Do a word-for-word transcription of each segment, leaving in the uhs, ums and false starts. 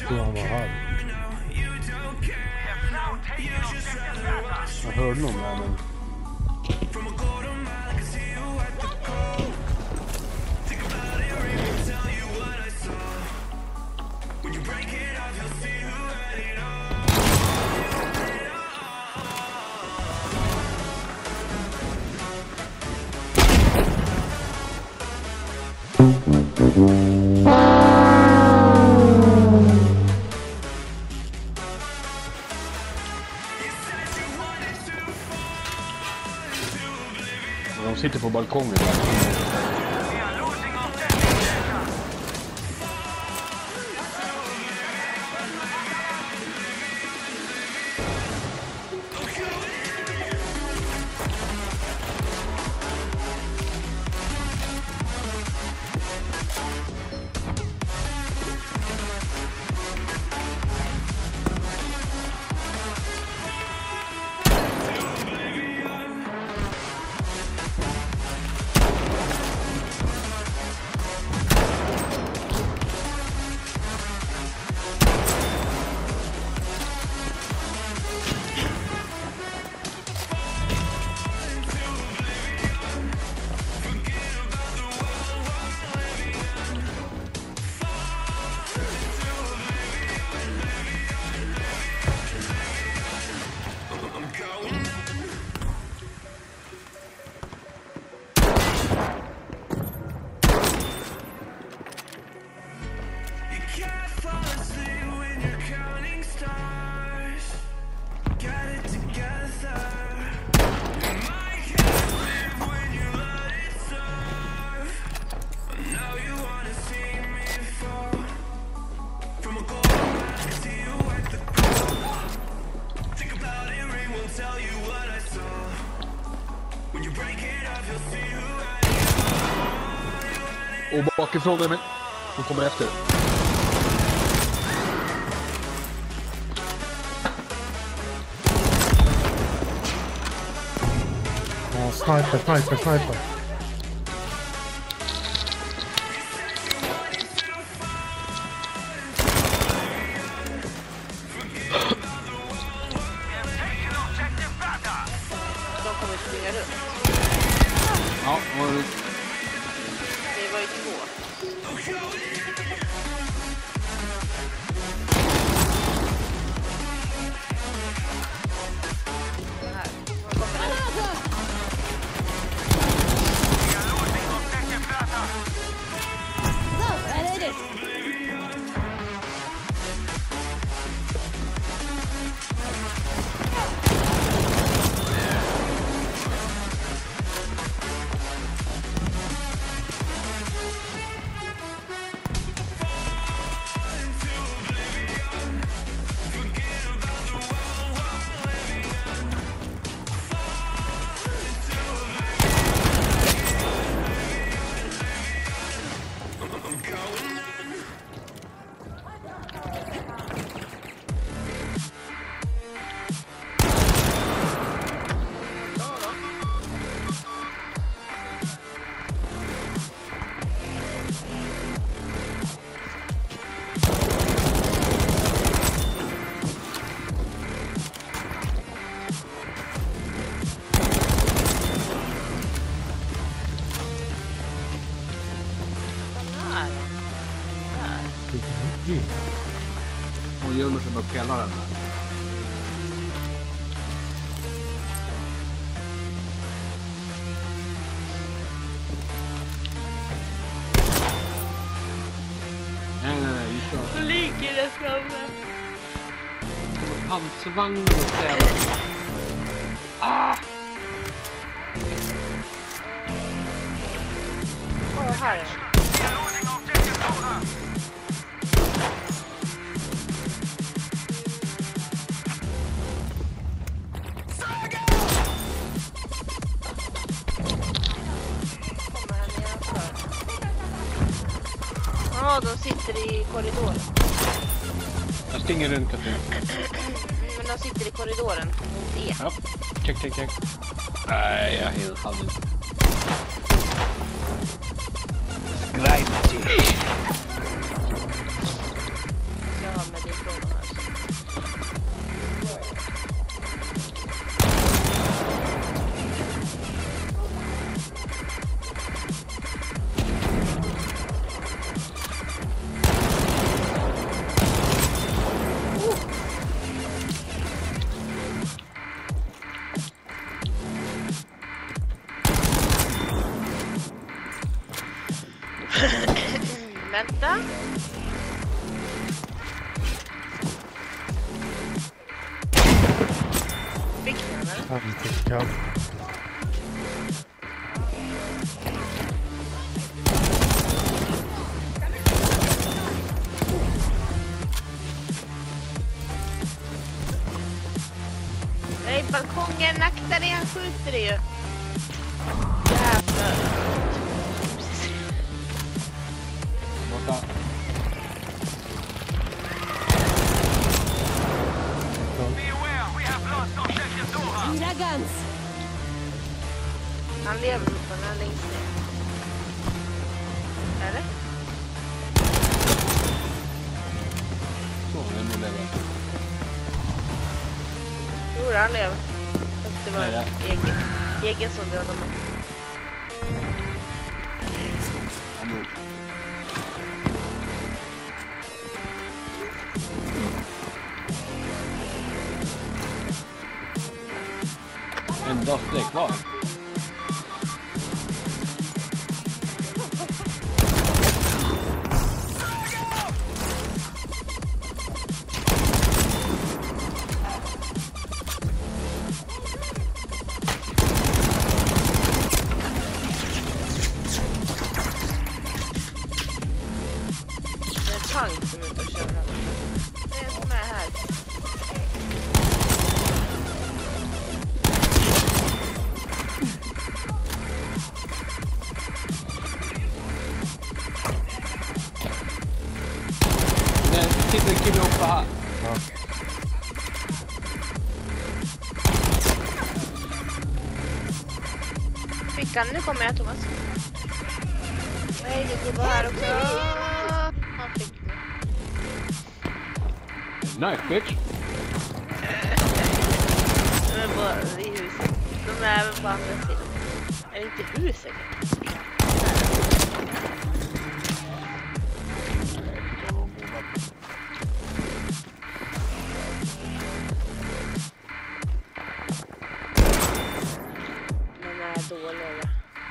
tror han var här. Jag hörde någon där, men... De sitter på balkongen där. Och bakifrån är hon kommer efter. Ja, sniper, sniper, sniper. De kommer springa runt. Ja, och... Det var ju två. Här. Var kommer den? Hon gömmer sig med pelaren där. Nej, nej, nej, vi kör. Hon ligger där framme. Pansarvagn och ställer. Ah! Åh, här är den. Ja, de sitter i korridoren. Jag stinger runt ett nu. Men de sitter i korridoren. Mot E. Ja, check, check, check. Nej, jag är helt halvt. Gravity. Ja, men Vänta. Fick den eller? Ja, vi tänker. Nej, balkongen, akta dig, han skjuter dig ju. Jävlar. Borta. Fyra guns. Han lever på den här längst ner. Eller? Så, den nu lever. Jo, han lever. Fast det var Nej, ja. egen, egen som dödade mig. Han dog. Endast det kvar. Det är en tank som är ute och kör här. Det är en som är här. Nej, sitter en kille uppe här. Ja. Fick han? Nu kommer jag, Thomas. Nej, det går bara här också. Han fick mig. Nice bitch. De är bara i huset. De är även på andra sidan. Är det inte huset? De är dåliga.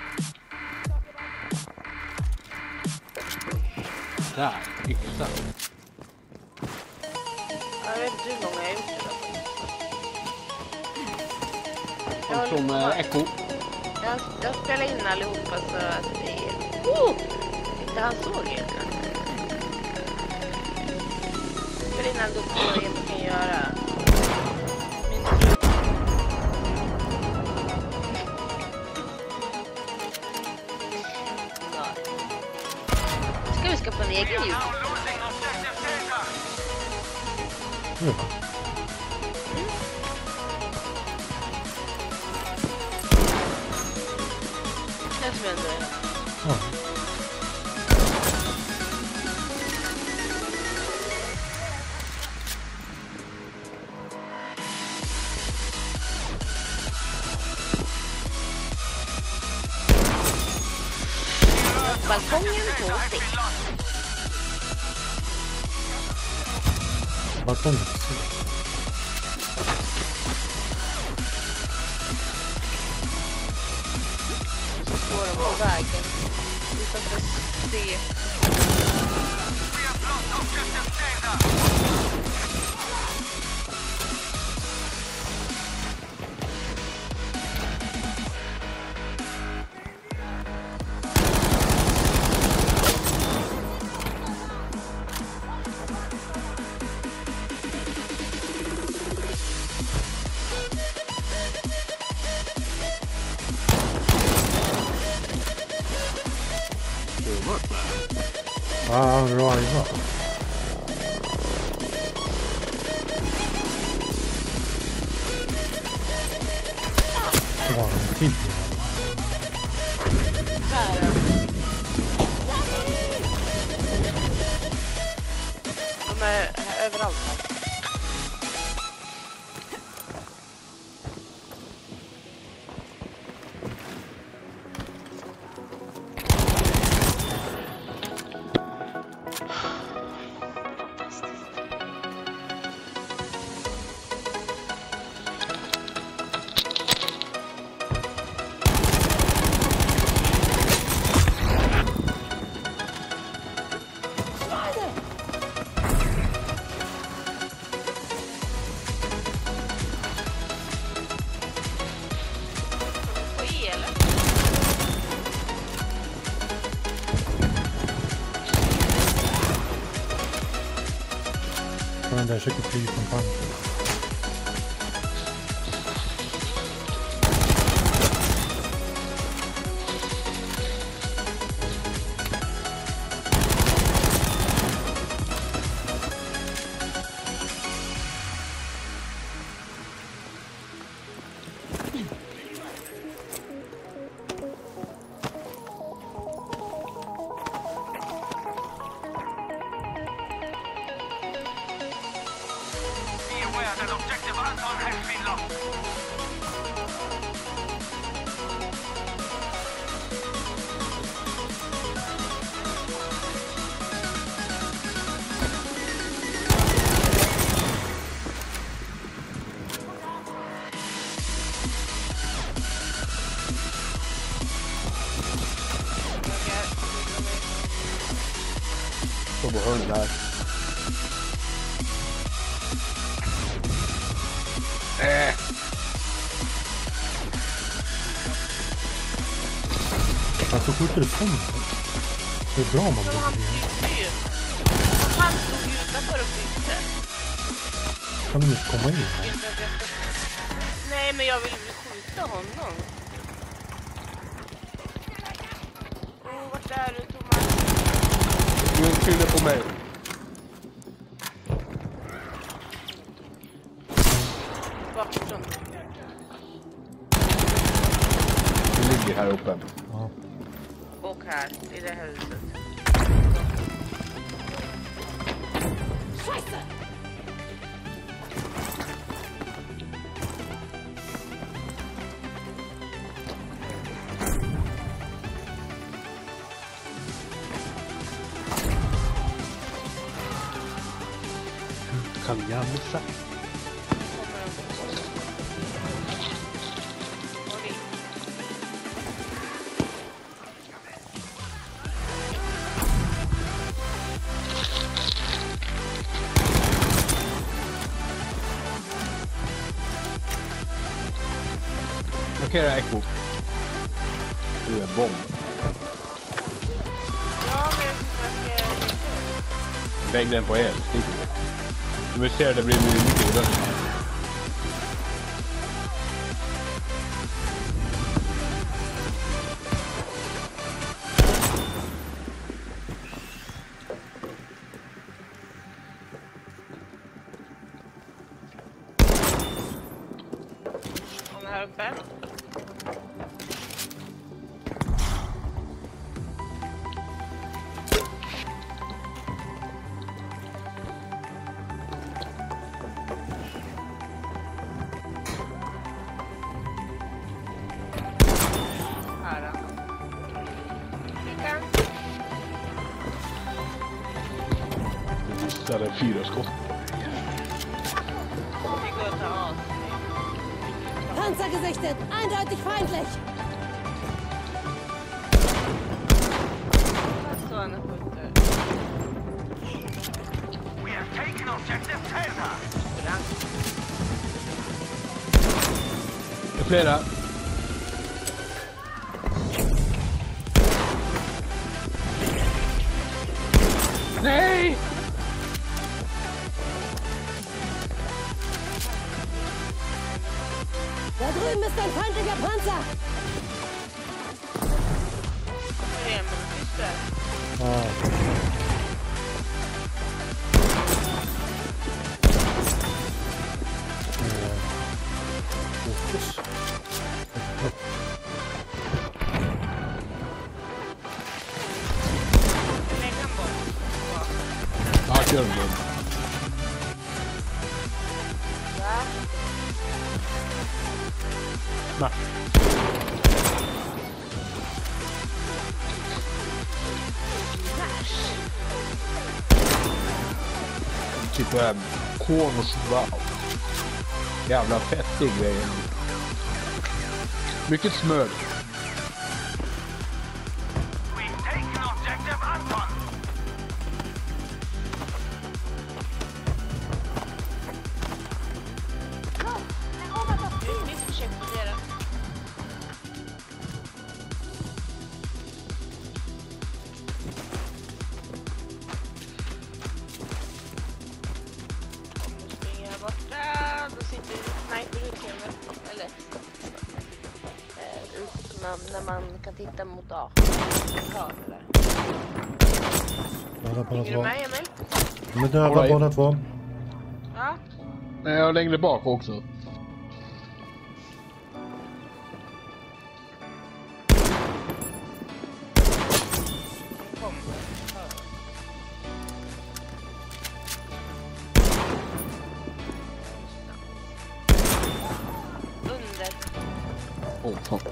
Där, yxa. Jag vet inte hur många jag har gjort det då. Han som eh, Echo. Jag, jag spelar in allihopa så att det är... Oh! Inte han såg egentligen. Jag spelar in allihopa så att jag kan göra... Min... Ja. Ska vi skapa en egen YouTube? Ja. Det som ändå är. Ja. Balkongen på sig. Balkongen. Så står de på vägen. Utanför C. Ja, bra idag. Det var en till. Här är de. De är överallt här. Kan den där försöker fly från pannan. Står på hörnet där. Äh. Alltså skjuter du från mig? Det är bra om man Så han blir flyr. Han stod utanför och flygde. Kan du inte komma in? Nej, men jag vill skjuta honom. Åh, oh, vart är du, Thomas? Du skyller på mig. Bakifrån. Du ligger här uppe. Ja. Och här, i det här huset. Scheiße! Kan jag missa? Markera Echo. Du är bomb. Ja, men jag försöker... Lägg den på el. Du vill se det blir mycket godare. Hon är här uppe. Här då. Klicka. Du missade fyra skott. Vi går och tar av. Panzer gesichtet! Eindeutig feindlich! Här står han och skjuter. We have taken objective Delta. Det är flera. Nej! Da drüben ist ein feindlicher Panzer! Tre minuter. Ja. Fokus. Lägg han bort. Ja, kör den. Där. Nej. Typ en kornsvall. Jävla fettig grej. Mycket smör. We've taken objective Anton. Vi försöker fundera. när man kan titta mot A. Ja, där. Döda båda Hänger du två. med, Emil? De är döda All right. båda två. Ja. Nej, jag är längre bak också. Kom. Under. Åh, oh, fan.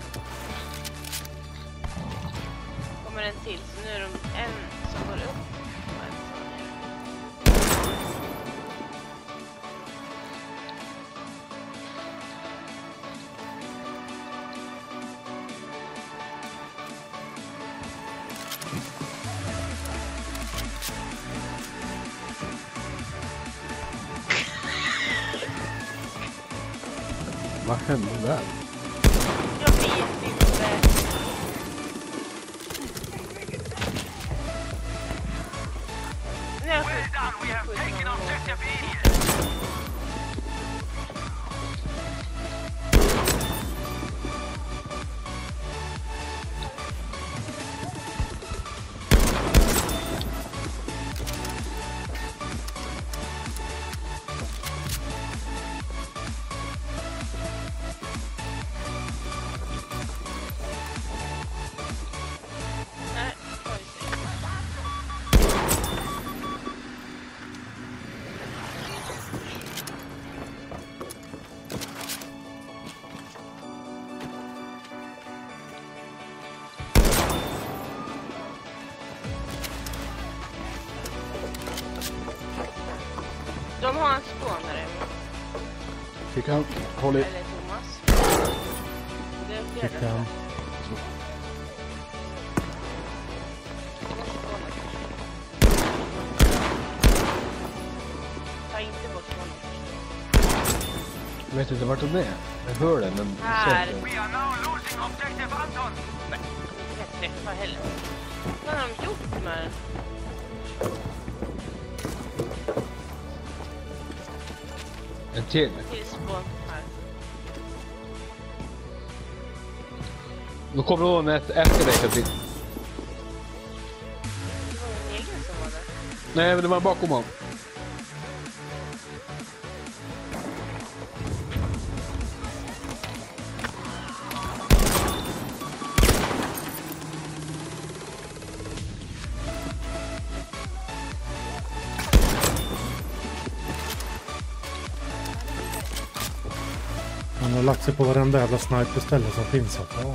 Kommer en till, så nu är de en som går upp och en som går ner. Vad hände där? Jag vet inte. Nu har jag Well skjutit- done. We have skjutit taken någon gång. objective Eden. Nej, får vi se. De har en spånare, Fick han hålla i... eller Thomas. Det är Fick fjärde. han. Ta inte bort honom. Jag vet inte vart de är. Jag hör det, men... Här. säkert. We are now losing objective Anton. Jag träffar heller. Vad har de gjort med den? En till. Till spån här. Då kommer hon ett efter dig, Katrin. Det var en egen som var där. Nej, men det var bakom honom. Han har lagt sig på varenda jävla sniperställe som finns här. Ja.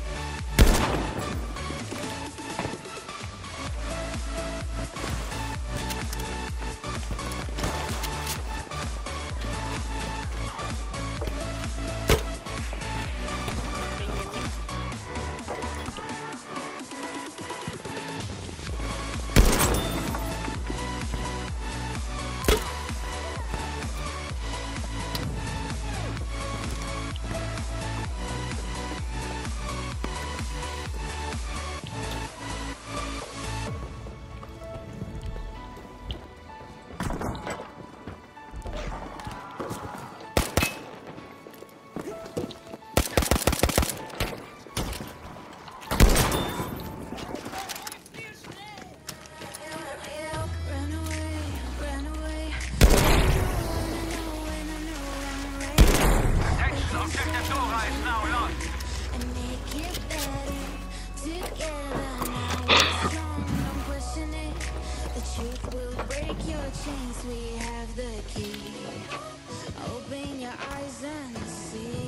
Attention, objective Dora is now lost. We have the key. Open your eyes and see.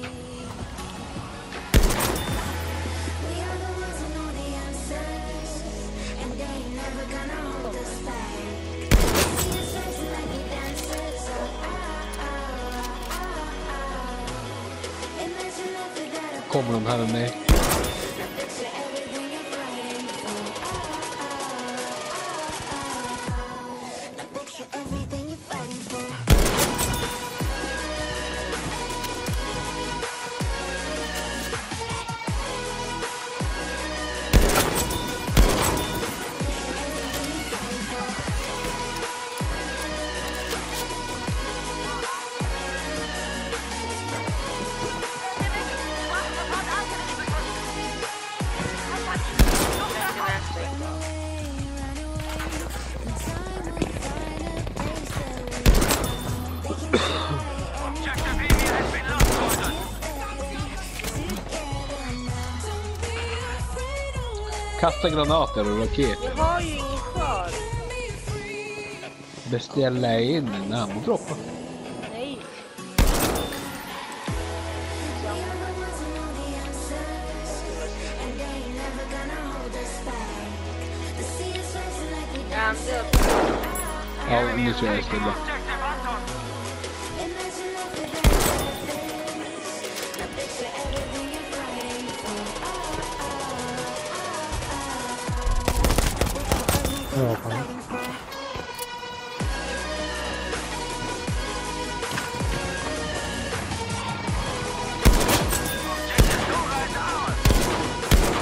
We are the ones who know the answers, and they ain't never gonna hold us back. See us dancing like we dancers. Oh, oh, oh, oh, oh. Imagine if we got a Kommer de här med mig? picture everything you're fighting for. Oh, oh, oh, oh, oh. Picture everything you're fighting for. What about Anton? Kasta granater och raket. Vi har ju ingen kvar. Beställa in en ammodroppa. Nej. Ja, det Ja, nu kör jag istället. Objective Anton. Ja, fan. Objective Dora is ours.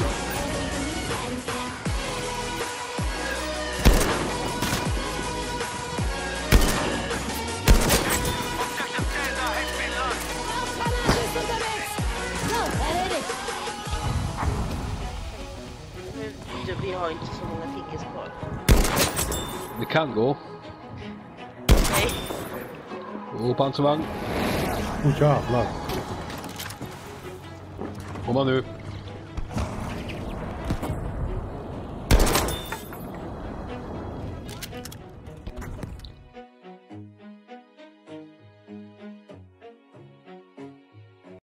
Objective Delta has been lost. Kanal ist unterwegs. So, erledigt. Nu, vi har inte så många tickets kvar. Det kan gå. Nej. Och pansarvagn. Åh jävlar. Kom man nu.